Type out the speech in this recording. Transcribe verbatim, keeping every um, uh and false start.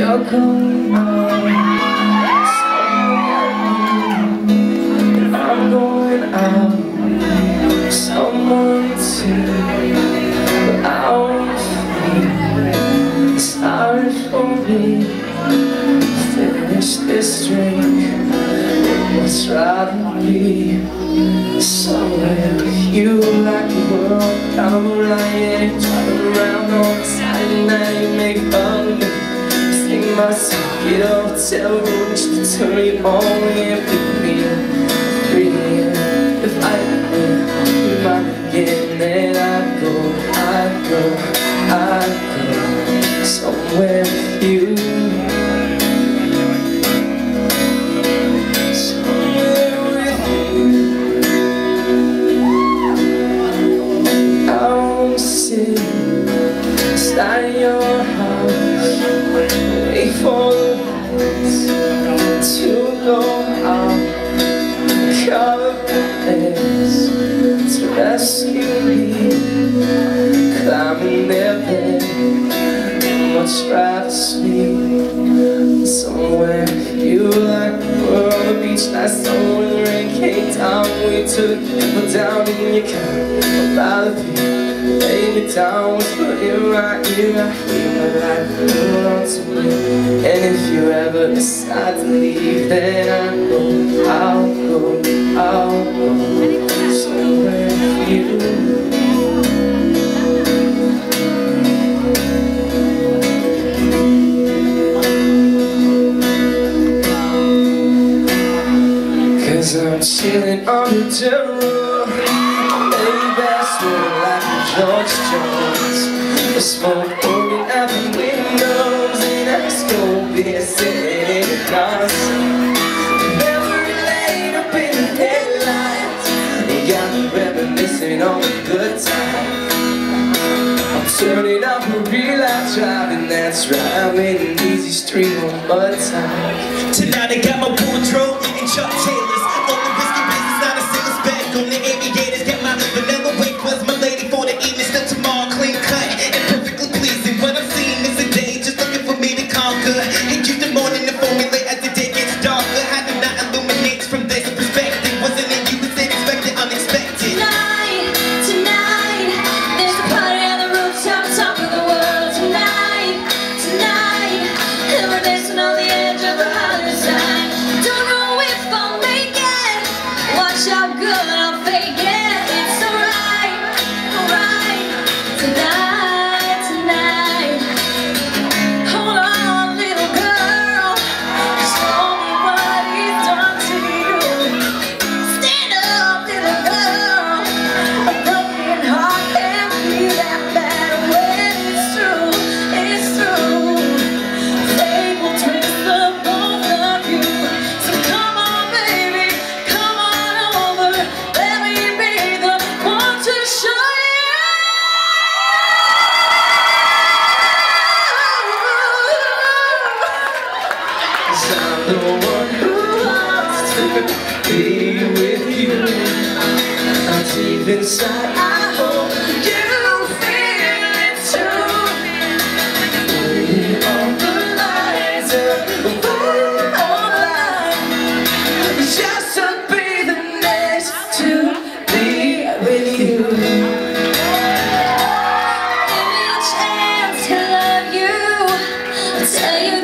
you're going out, and I'm going out with someone too. But I won't feel sorry for me. Finish this drink, what's rather be somewhere with you, like the world down the line, driving around on the side, and now you make fun of me. Sing my song, get a hotel room just to turn you on and pick me up, breathe. If I could remind again that I go, I go, I go somewhere with you. Inside your house, wait for the lights to go out, cover the beds to rescue me, climbing their bed, much rather sleep somewhere with you, like the world on the beach last summer when the rain came down. We took people down in your car by the beach. Lay me down, whisper in my ear, I hear my life hold on to me. And if you ever decide to leave, then I'll go, I'll go, I'll go somewhere with you. Cause I'm chilling on the roof, maybe that's where George Jones, the smoke pouring out the windows, and I still be sitting in the cars. Memory laid up in the headlights, you got me reminiscing on the good times. I'm turning up a real life driving, that's right, I'm in an easy street on mud time. Tonight I got my wardrobe and Chuck Taylors, on the whiskey business, not a single spec on the aviators. Got my vanilla wake was my lady for the evening, still tomorrow clean cut and perfectly pleasing. What I'm seeing is a day just looking for me to conquer. Hit you the morning to formulate as the day gets darker. How do not illuminate from this perspective? Wasn't it you was expected, unexpected? Tonight, tonight, there's a party on the rooftop, top of the world. Tonight, tonight, and we're dancing on the edge of the other side. Don't know if I'll make it, watch how good I'll fake it. It's alright, alright, tonight, tonight. Hold on, little girl, just tell me what he's done to you. Stand up, little girl, a broken heart can't feel that bad when it's true, it's true. Fate will twist the both of you, so come on baby, come on over, let me be the one to show you. Cause I'm the one who wants to be with you. I'm deep inside, I hope you feel it too. Putting all the lights away online, just to be the next to be with you. Give me a chance to love you, tell you